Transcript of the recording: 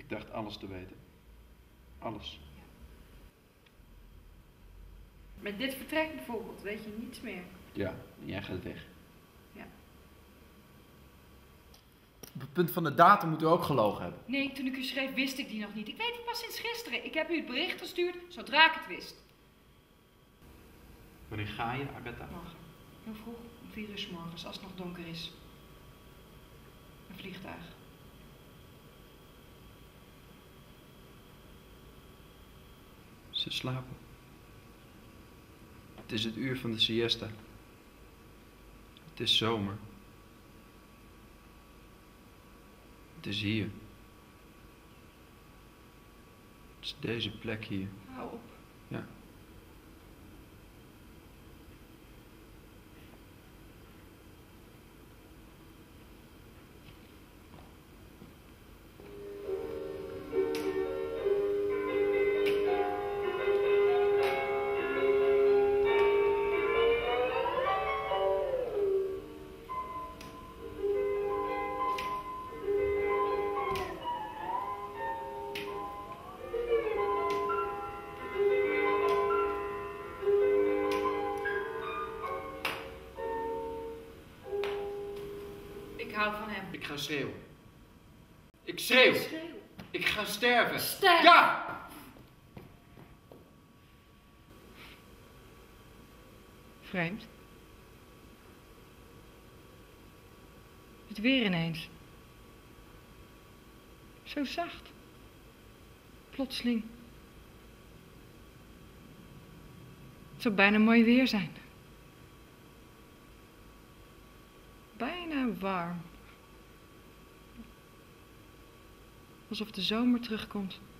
Ik dacht alles te weten. Alles. Met dit vertrek bijvoorbeeld weet je niets meer. Ja, en jij gaat weg. Ja. Op het punt van de datum moet u ook gelogen hebben. Nee, toen ik u schreef wist ik die nog niet. Ik weet het pas sinds gisteren. Ik heb u het bericht gestuurd zodra ik het wist. Wanneer ga je, Agatha? Morgen. Heel vroeg, om 4 uur 's morgens, als het nog donker is. Een vliegtuig. Ze slapen. Het is het uur van de siesta. Het is zomer. Het is hier. Het is deze plek hier. Hou op. Ja. Ik hou van hem. Ik ga schreeuwen. Ik schreeuw. Schreeuw. Ik ga sterven. Sterf. Ja! Vreemd. Het weer ineens. Zo zacht. Plotseling. Het zou bijna mooi weer zijn. Bijna warm. Alsof de zomer terugkomt.